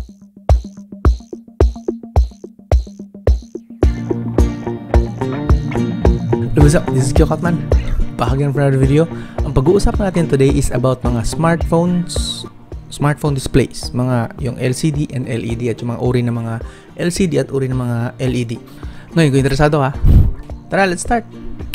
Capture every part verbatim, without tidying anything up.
What's up? This is Kyo Katman. Back again for another video. Ang pag-uusapan natin today is about mga smartphones, smartphone displays, mga yung L C D and L E D at yung mga uri ng mga L C D at uri ng mga L E D. Ngayon, kung interesado ka, tara, let's start!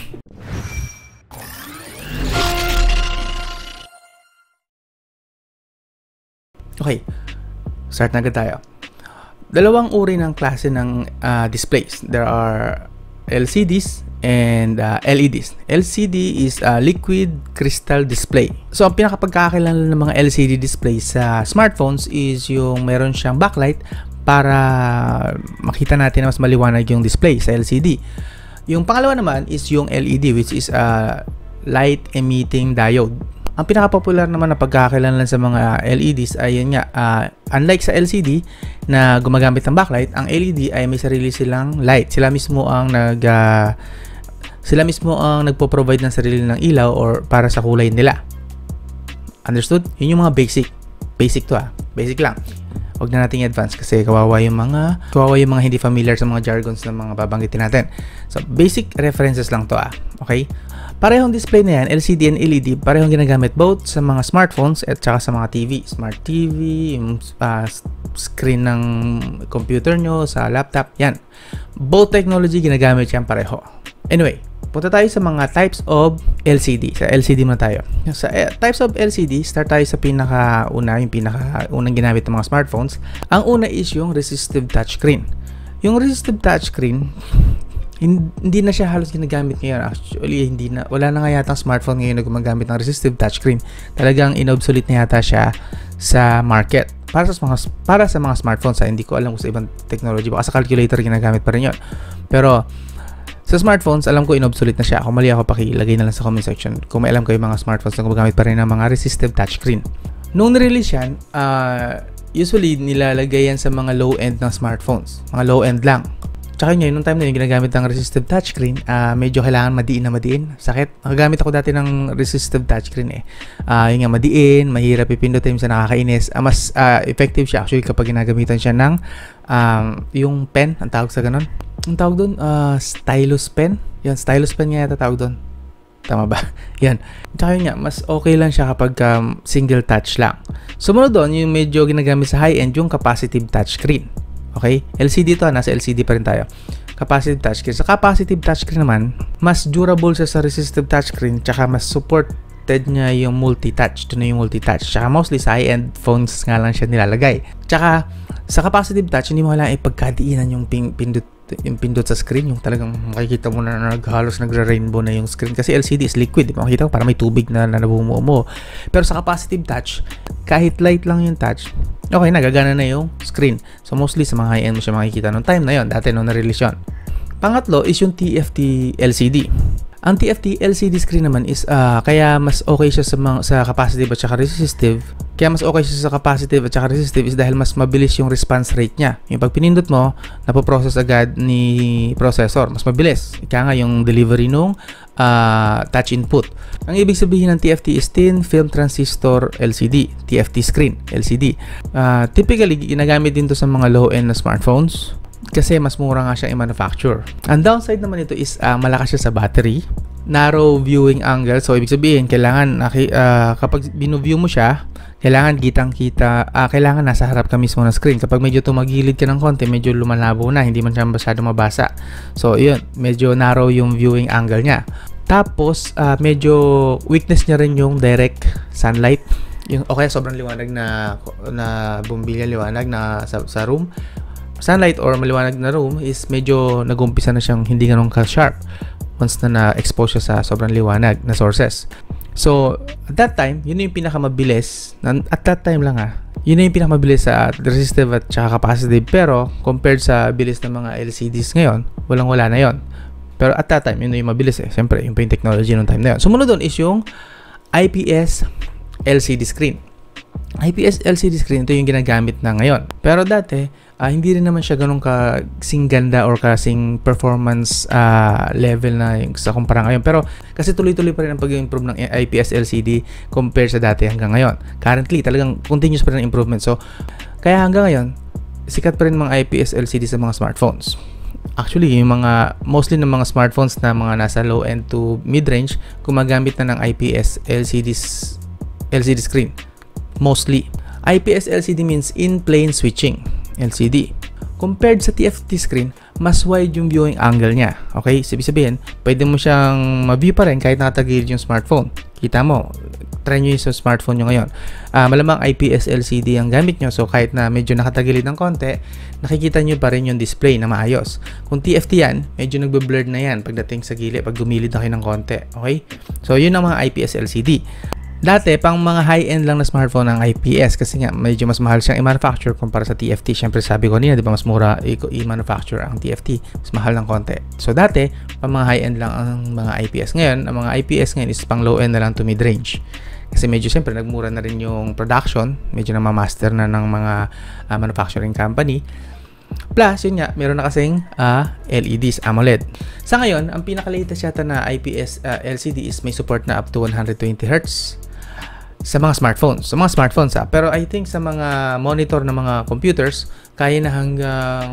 Okay, start na agad tayo. Dalawang uri ng klase ng uh, displays. There are L C Ds and uh, L E Ds. L C D is a liquid crystal display. So, ang pinakapagkakilala ng mga L C D displays sa smartphones is yung meron siyang backlight para makita natin na mas maliwanag yung display sa L C D. Yung pangalawa naman is yung L E D, which is a light emitting diode. Ang pinaka-popular naman na pagkakakilanlan sa mga L E Ds ay yun nga, uh, unlike sa L C D na gumagamit ng backlight, ang L E D ay may sarili silang light. Sila mismo ang nag uh, sila mismo ang nagpo-provide ng sarili ng ilaw or para sa kulay nila. Understood? Yun yung mga basic. Basic to ah. Basic lang. Huwag na nating advance kasi kawawa yung mga kawawa yung mga hindi familiar sa mga jargons ng mga babanggitin natin. So, basic references lang to ah. Okay? Parehong display na yan, L C D and L E D, parehong ginagamit both sa mga smartphones at saka sa mga T V. Smart T V, yung uh, screen ng computer nyo, sa laptop, yan. Both technology ginagamit yan pareho. Anyway, punta tayo sa mga types of L C D. Sa L C D muna tayo. Sa uh, types of L C D, start tayo sa pinaka-una, yung pinaka-unang ginamit ng mga smartphones. Ang una is yung resistive touchscreen. Yung resistive touchscreen, hindi na siya halos ginagamit ngayon. Actually, hindi na, wala na nga yata ang smartphone ngayon na gumagamit ng resistive touchscreen. Talagang inobsolete na yata siya sa market. Para sa mga, para sa mga smartphones, ha, hindi ko alam kung sa ibang technology. Baka sa calculator ginagamit pa rin yun. Pero, sa smartphones, alam ko inobsolete na siya. Kung mali ako, pakilagay na lang sa comment section. Kung may alam kayo mga smartphones na gumagamit pa rin ng mga resistive touchscreen. Nung nirelease yan, uh, usually nilalagay yan sa mga low-end ng smartphones. Mga low-end lang. Tsaka yun, nung time na yun, ginagamit ng resistive touchscreen, uh, medyo kailangan madiin na madiin. Sakit. Nakagamit ako dati ng resistive touchscreen eh. Uh, yun nga, madiin, mahirap ipindutin sa nakakainis. Uh, mas uh, effective siya actually kapag ginagamitan siya ng um, yung pen, ang tawag sa ganun. Ang tawag doon, uh, stylus pen. Yan, stylus pen nga yata tawag doon. Tama ba? Yan. Tsaka yun nga, mas okay lang siya kapag um, single touch lang. Sumunod doon, yung medyo ginagamit sa high-end, yung capacitive touchscreen. Okay? L C D to, nasa L C D pa rin tayo. Capacitive touchscreen. Sa capacitive touchscreen naman, mas durable siya sa resistive touchscreen, tsaka mas supported niya yung multi-touch. Ito na yung multi-touch. Tsaka mostly sa high-end phones nga lang siya nilalagay. Tsaka sa capacitive touch, hindi mo kailangan ipagkadiinan yung ping, pindot, yung pindot sa screen. Yung talagang makikita mo na naghalos nagra-rainbow na yung screen. Kasi L C D is liquid. Di ba? Makikita mo para may tubig na, na nabumuo mo. Pero sa capacitive touch, kahit light lang yung touch, okay, nagagana na yung screen. So, mostly sa mga high-end mo siya makikita noong time na yon, dati nung na-release yun. Pangatlo is yung T F T L C D. Ang T F T L C D screen naman is, uh, kaya mas okay siya sa, mga, sa capacitive at saka resistive. Kaya mas okay siya sa capacitive at saka resistive is dahil mas mabilis yung response rate niya. Yung pag pinindot mo, napoprocess agad ni processor. Mas mabilis. Kaya nga yung delivery nung uh, touch input. Ang ibig sabihin ng T F T is Thin Film Transistor L C D. T F T screen, L C D. Uh, typically, ginagamit din to sa mga low-end na smartphones kasi mas mura nga siya i-manufacture. Ang downside naman ito is uh, malakas siya sa battery. Narrow viewing angle. So, ibig sabihin, kailangan uh, kapag binu-view mo siya, kailangan kitang-kita, uh, kailangan nasa harap ka mismo ng screen. Kapag medyo tumagilid ka ng konti, medyo lumalabo na, hindi man siya masyado mabasa. So, yun, medyo narrow yung viewing angle niya. Tapos, uh, medyo weakness niya rin yung direct sunlight. Yung, okay, sobrang liwanag na, na bumbilya liwanag na sa, sa room. Sunlight or maliwanag na room is medyo nag-umpisa na siyang hindi ganun ka-sharp once na na-expose siya sa sobrang liwanag na sources. So, at that time, yun yung pinakamabilis. At that time lang ha. Yun yung pinakamabilis sa resistive at saka capacitive. Pero, compared sa bilis ng mga L C Ds ngayon, walang-wala na yon. Pero at that time, yun yung mabilis eh. Siyempre, yun pa yung technology nung time na yun. Sumunod doon is yung I P S L C D screen. I P S L C D screen, ito yung ginagamit na ngayon. Pero dati, uh, hindi rin naman siya ganun kasing ganda or kasing performance uh, level na yung sa kumpara ngayon. Pero kasi tuloy-tuloy pa rin ang pag-improve ng I P S L C D compare sa dati hanggang ngayon. Currently, talagang continuous pa rin ang improvement. So, kaya hanggang ngayon, sikat pa rin mga I P S L C D sa mga smartphones. Actually, yung mga, mostly ng mga smartphones na mga nasa low-end to mid-range, gumagamit na ng I P S L C D, L C D screen. Mostly. I P S L C D means in-plane switching L C D. Compared sa T F T screen, mas wide yung viewing angle niya. Okay? Sabi sabihin, pwede mo siyang ma-view pa rin kahit nakatagilid yung smartphone. Kita mo, try nyo yung sa smartphone nyo ngayon. Uh, malamang I P S L C D ang gamit nyo, so kahit na medyo nakatagilid ng konti, nakikita nyo pa rin yung display na maayos. Kung T F T yan, medyo nagbe-blurred na yan pagdating sa gilid, pag dumilid na kayo ng konti. Okay? So, yun ang mga I P S L C D. Dati, pang mga high-end lang na smartphone ng I P S kasi nga medyo mas mahal siyang i-manufacture kumpara sa T F T. Siyempre sabi ko nila, di ba mas mura i-manufacture ang T F T. Mas mahal ng konti. So dati, pang mga high-end lang ang mga I P S. Ngayon, ang mga I P S ngayon is pang low-end na lang to mid-range. Kasi medyo siyempre nagmura na rin yung production. Medyo na ma-master na ng mga uh, manufacturing company. Plus, yun nga, meron na kasing uh, L E Ds, AMOLED. Sa ngayon, ang pinaka-latest yata na I P S uh, L C D is may support na up to one hundred twenty hertz. Sa mga smartphones. Sa mga smartphones ha. Pero I think sa mga monitor na mga computers, kaya na hanggang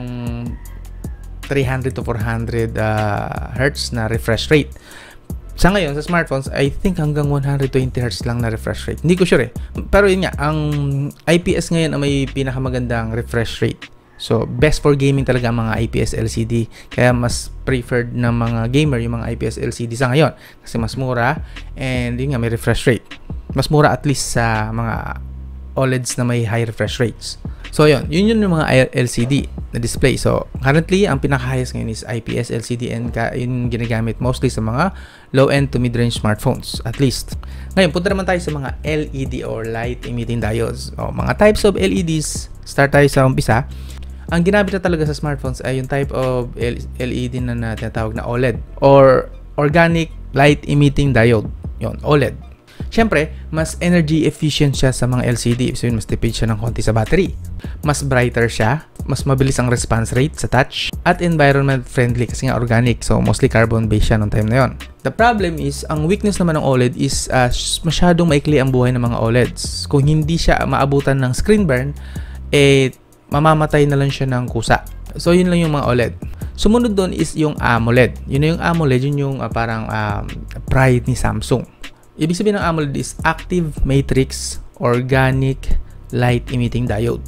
three hundred to four hundred uh, hertz na refresh rate. Sa ngayon, sa smartphones, I think hanggang one hundred twenty hertz lang na refresh rate. Hindi ko sure eh. Pero yun nga, ang I P S ngayon ay may pinakamagandang refresh rate. So, best for gaming talaga ang mga I P S L C D. Kaya mas preferred ng mga gamer yung mga I P S L C D sa ngayon. Kasi mas mura and yun nga, may refresh rate. Mas mura at least sa mga O L E Ds na may high refresh rates. So, yun. Yun yun yung mga L C D na display. So, currently, ang pinaka-highest ngayon is I P S L C D and yun ginagamit mostly sa mga low-end to mid-range smartphones, at least. Ngayon, punta naman tayo sa mga L E D or light emitting diodes. O, mga types of L E Ds. Start tayo sa umpisa. Ang ginamit na talaga sa smartphones ay yung type of L E D na, na tinatawag na O L E D or Organic Light Emitting Diode. Yun, O L E D. Siyempre, mas energy efficient siya sa mga L C D. So yun, mas tipid siya ng konti sa battery. Mas brighter siya, mas mabilis ang response rate sa touch, at environment friendly kasi nga organic. So mostly carbon-based siya nung time na yun. The problem is, ang weakness naman ng O L E D is uh, masyadong maikli ang buhay ng mga O L E Ds. Kung hindi siya maabutan ng screen burn, eh, mamamatay na lang siya ng kusa. So, yun lang yung mga O L E D. Sumunod doon is yung AMOLED. Yun na yung AMOLED, yun yung uh, parang um, pride ni Samsung. Ibig sabihin ng AMOLED is Active Matrix Organic Light Emitting Diode.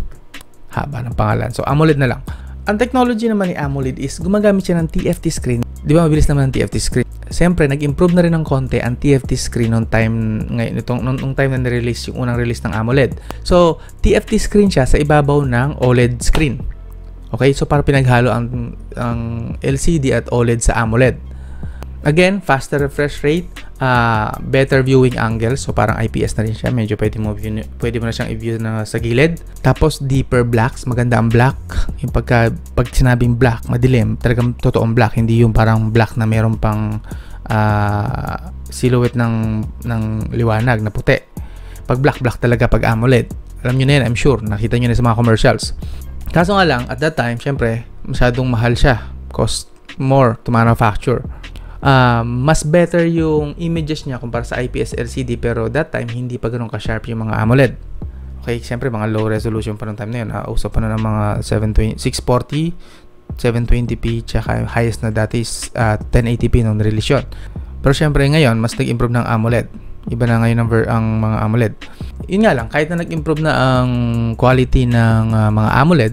Haba ng pangalan. So, AMOLED na lang. Ang technology naman ni AMOLED is gumagamit siya ng T F T screen. Di ba mabilis naman ang T F T screen? Siyempre, nag-improve na rin ng konti ang T F T screen noong time ngayon, itong nung time na nirelease yung unang release ng AMOLED. So, T F T screen siya sa ibabaw ng O L E D screen. Okay? So, para pinaghalo ang, ang L C D at O L E D sa AMOLED. Again, faster refresh rate, uh, better viewing angle. So, parang I P S na rin siya. Medyo pwede mo, view, pwede mo na siyang i-view na sa gilid. Tapos, deeper blacks. Maganda ang black. Yung pagka, pag sinabing black, madilim. Talagang totoong black. Hindi yung parang black na meron pang uh, silhouette ng, ng liwanag na puti. Pag black, black talaga pag AMOLED. Alam nyo na yan, I'm sure. Nakita nyo na sa mga commercials. Kaso nga lang, at that time, syempre, masyadong mahal siya. Cost more to manufacture. Uh, mas better yung images niya kumpara sa I P S L C D, pero that time hindi pa ganoon ka-sharp yung mga AMOLED. Okay, siyempre mga low resolution pa noong time na yun. Uh, uso pa na ng mga six forty, seven twenty p, tsaka highest na dati is uh, ten eighty p nung release yun. Pero siyempre ngayon, mas nag-improve ng AMOLED. Iba na ngayon ang, ang mga AMOLED. Yun nga lang, kahit na nag-improve na ang quality ng uh, mga AMOLED,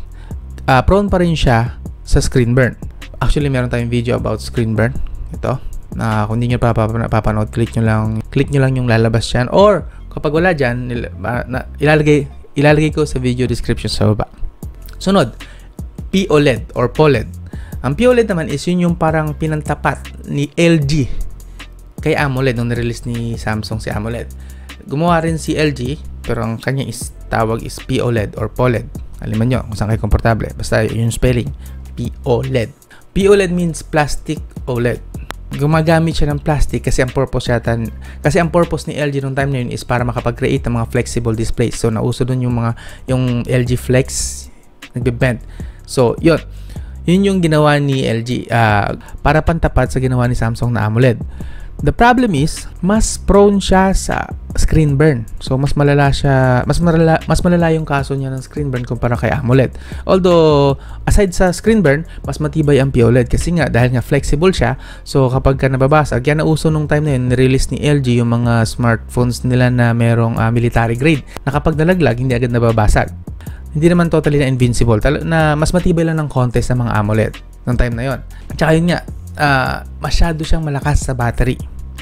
uh, prone pa rin siya sa screen burn. Actually, meron tayong video about screen burn. Ito, na uh, kung hindi nyo papanood, click nyo lang, click nyo lang yung lalabas dyan, or kapag wala dyan, nil, uh, na, ilalagay, ilalagay ko sa video description sa baba. Sunod, P O L E D or P O L E D. Ang P O L E D naman is yun yung parang pinantapat ni L G kay AMOLED nung nirelease ni Samsung si AMOLED. Gumawa rin si L G, pero ang kanya is tawag is P O L E D or P O L E D. Aliman nyo kung saan kayo komportable. Basta yun yung spelling, P O L E D. P O L E D means plastic O L E D. gumagamit siya ng plastic kasi ang purpose yata, kasi ang purpose ni L G nung time na yun is para makapag-create ng mga flexible displays. So nauso dun yung mga yung L G Flex nagbe-bend. So yun yun yung ginawa ni L G uh, para pantapat sa ginawa ni Samsung na AMOLED. The problem is, mas prone siya sa screen burn. So, mas malala siya, mas malala, mas malala yung kaso niya ng screen burn kumpara kay AMOLED. Although, aside sa screen burn, mas matibay ang P O L E D kasi nga, dahil nga flexible siya, so kapag ka nababasag, yan nauso nung time na yun, nirelease ni L G yung mga smartphones nila na merong uh, military grade, na kapag nalaglag, hindi agad nababasag. Hindi naman totally na invincible, na mas matibay lang ng konti sa mga AMOLED nung time na yun. At saka yun nga, uh, masyado siyang malakas sa battery.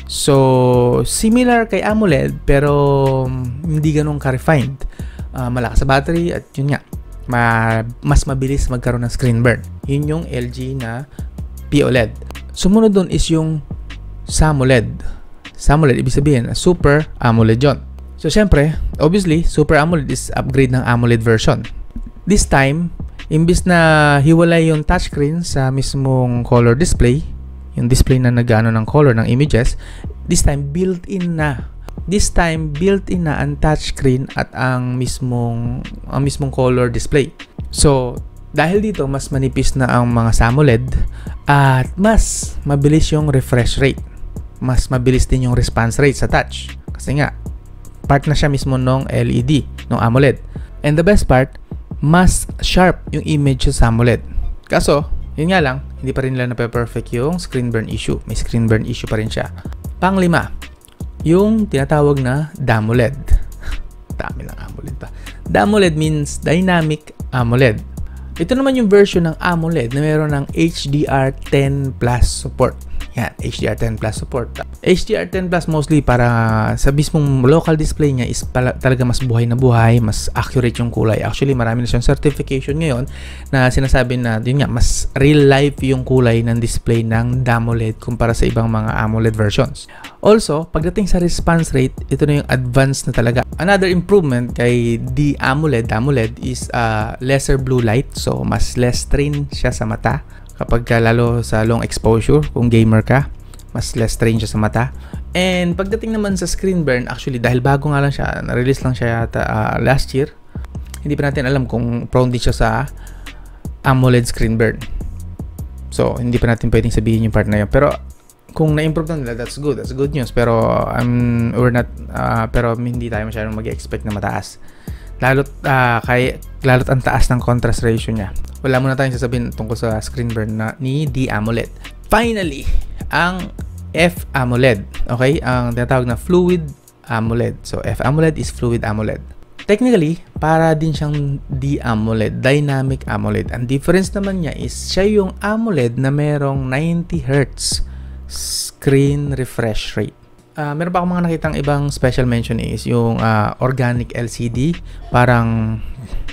So, similar kay AMOLED pero hindi ganun ka-refined. Uh, malakas sa battery at yun nga, ma mas mabilis magkaroon ng screen burn. Yun yung L G na P O L E D. Sumunod dun is yung SAMOLED. SAMOLED, ibig sabihin, Super AMOLED yun. So, syempre, obviously, Super AMOLED is upgrade ng AMOLED version. This time, imbis na hiwalay yung touchscreen sa mismong color display, yung display na nag-ano ng color ng images, this time built-in na. This time built-in na ang touchscreen at ang mismong ang mismong color display. So, dahil dito mas manipis na ang mga SAMOLED at mas mabilis yung refresh rate. Mas mabilis din yung response rate sa touch. Kasi nga, part na siya mismo ng L E D, ng AMOLED. And the best part, mas sharp yung image sa AMOLED. Kaso, yun nga lang, hindi pa rin nila na-perfect yung screen burn issue. May screen burn issue pa rin siya. Panglima, yung tinatawag na DAMOLED. Dami ng AMOLED pa. DAMOLED means Dynamic AMOLED. Ito naman yung version ng AMOLED na meron ng H D R ten plus support. Yan, H D R ten plus support. H D R ten plus mostly para sa mismong local display niya is pala, talaga mas buhay na buhay, mas accurate yung kulay. Actually, marami na siyang certification ngayon na sinasabi na yun nga, mas real life yung kulay ng display ng DAMOLED kumpara sa ibang mga AMOLED versions. Also, pagdating sa response rate, ito na yung advanced na talaga. Another improvement kay D AMOLED, DAMOLED is uh, lesser blue light. So, mas less strain siya sa mata. Kapag lalo sa long exposure, kung gamer ka, mas less strain siya sa mata. And pagdating naman sa screen burn, actually dahil bago nga lang siya, na-release lang siya yata uh, last year, hindi pa natin alam kung prone din siya sa AMOLED screen burn. So, hindi pa natin pwedeng sabihin yung part na yun. Pero kung na-improve na nila, that's good. That's good news. Pero um, we're not, uh, pero hindi tayo masyadong mag-expect na mataas. Lalo't, uh, kay, lalo't ang taas ng contrast ratio niya. Wala muna tayong sasabihin tungkol sa screen burn na ni D AMOLED. Finally, ang F AMOLED. Okay? Ang tinatawag na Fluid AMOLED. So, F AMOLED is Fluid AMOLED. Technically, para din siyang D AMOLED, Dynamic AMOLED. Ang difference naman niya is siya yung AMOLED na merong ninety hertz screen refresh rate. Uh, meron pa akong mga nakitang ibang special mention is yung uh, organic L C D. Parang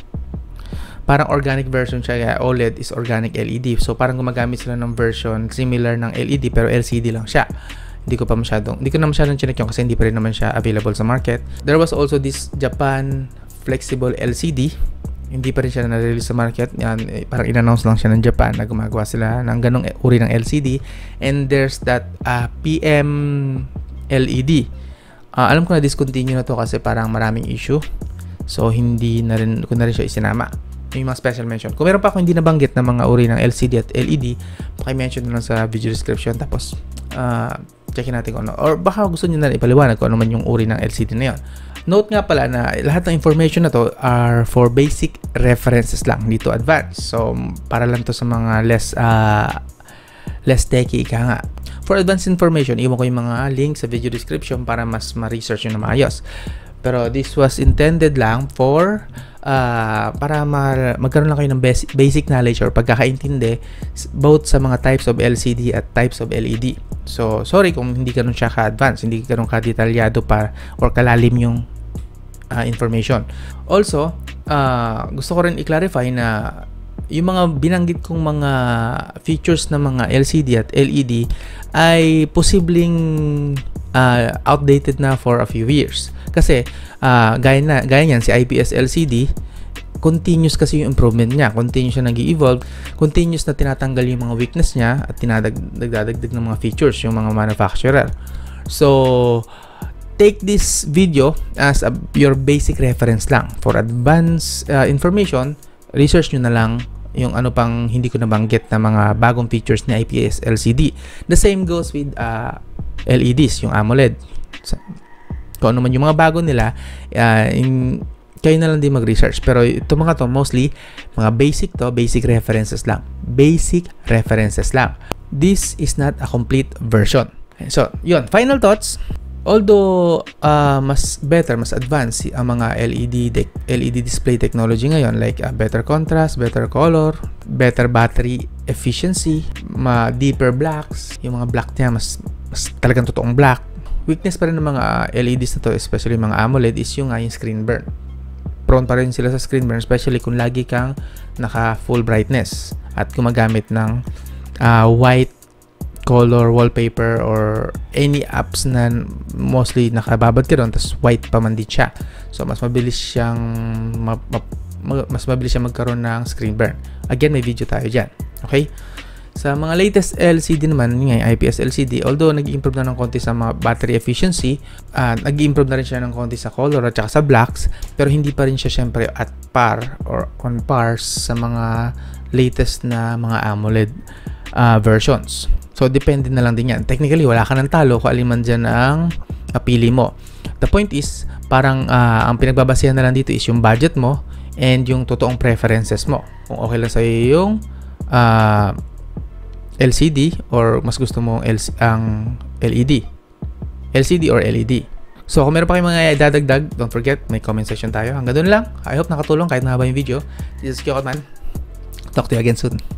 parang organic version siya, kaya O L E D is organic L E D. So parang gumagamit sila ng version similar ng L E D pero L C D lang siya. Hindi ko pa masyadong, hindi ko na masyadong chinek yun kasi hindi pa rin naman siya available sa market. There was also this Japan flexible L C D. Hindi pa rin siya na-release sa market. Yan, eh, parang in-announce lang siya ng Japan na gumagawa sila ng ganong uri ng L C D. And there's that uh, P M L E D. Uh, alam ko na discontinue na to kasi parang maraming issue. So hindi na rin, ko na rin siya isinama. Yung mga special mention. Kung meron pa ako hindi nabanggit na mga uri ng L C D at L E D, paki-mention na lang sa video description. Tapos, uh, checkin natin kung ano. Or baka gusto nyo na ipaliwanag kung ano man yung uri ng L C D na yun. Note nga pala na lahat ng information na to are for basic references lang, hindi to advanced. So, para lang to sa mga less, uh, less techy, ika nga. For advanced information, iwan ko yung mga link sa video description para mas ma-research nyo na maayos. Pero this was intended lang for uh, para ma magkaroon lang kayo ng basic, basic knowledge or pagkakaintindi both sa mga types of L C D at types of L E D. So, sorry kung hindi ganun siya ka-advanced, hindi ganun ka-detalyado pa or kalalim yung uh, information. Also, uh, gusto ko rin i-clarify na yung mga binanggit kong mga features ng mga L C D at L E D ay posibleng uh, outdated na for a few years. Kasi, uh, gaya, na, gaya niyan, si I P S L C D, continuous kasi yung improvement niya. Continuous siya nag-evolve. Continuous na tinatanggal yung mga weakness niya at tinadagdag ng mga features yung mga manufacturer. So, take this video as a, your basic reference lang. For advanced uh, information, research nyo na lang yung ano pang hindi ko nabanggit na mga bagong features ni I P S L C D. The same goes with uh, L E Ds, yung AMOLED. So, kung ano man yung mga bago nila, uh, in, kayo na lang din mag-research. Pero ito mga to, mostly, mga basic to, basic references lang. Basic references lang. This is not a complete version. So, yun. Final thoughts. Although, uh, mas better, mas advanced ang mga L E D, L E D display technology ngayon, like uh, better contrast, better color, better battery efficiency, ma deeper blacks, yung mga black niya, mas, mas talagang totoong black. Weakness pa rin ng mga L E Ds na to, especially mga AMOLED, is yung, uh, yung screen burn. Prone pa rin sila sa screen burn, especially kung lagi kang naka full brightness at gumagamit ng uh, white color wallpaper or any apps na mostly nakababad ka doon tapos white pa man din siya. So mas mabilis siyang ma ma mas mabilis siyang magkaroon ng screen burn. Again, may video tayo diyan. Okay? Sa mga latest L C D naman, yung I P S L C D, although nag-improve na ng konti sa mga battery efficiency, uh, nag-improve na rin siya ng konti sa color at saka sa blacks, pero hindi pa rin siya syempre at par or on par sa mga latest na mga AMOLED uh, versions. So, depende na lang din yan. Technically, wala ka ng talo kung alin man dyan ang napili mo. The point is, parang uh, ang pinagbabasehan na lang dito is yung budget mo and yung totoong preferences mo. Kung okay lang sa'yo yung uh, L C D or mas gusto mo L C, ang L E D. L C D or L E D. So, kung meron pa kayong mga idadagdag, don't forget, may comment section tayo. Hanggang doon lang. I hope nakatulong kahit mahaba yung video. This is Kyokotman. Talk to you again soon.